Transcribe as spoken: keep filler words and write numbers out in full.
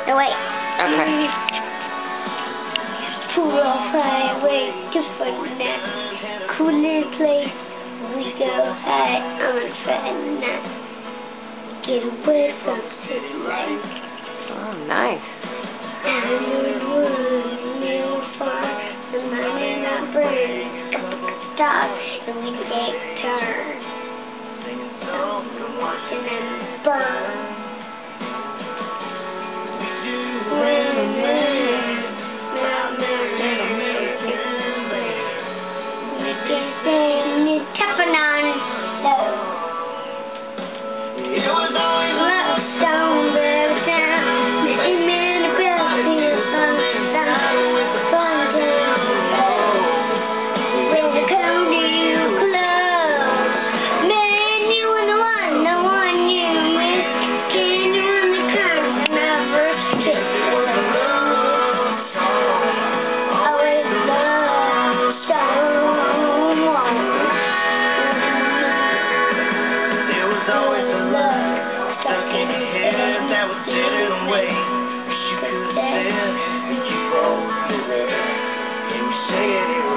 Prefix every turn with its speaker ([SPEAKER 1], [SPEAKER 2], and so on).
[SPEAKER 1] the way.
[SPEAKER 2] Okay.
[SPEAKER 1] Pull off highway to Ferdinand. Coolest place we go high on Ferdinand. Get away from city life.
[SPEAKER 2] Oh, nice.
[SPEAKER 1] Down in the woods, near the farm, the money not burn. Up at the top, and we take turns. Watching them burn. Tapping on low. It was always love down there down. Many men about here on the down with the fun down low. When they come to you close, man, you were the one, the one you missed. Can you run the curve and never kiss? Always love someone.
[SPEAKER 3] Always a love stuck in your head that was getting away. Wish you could have said that you both knew it. And you say it.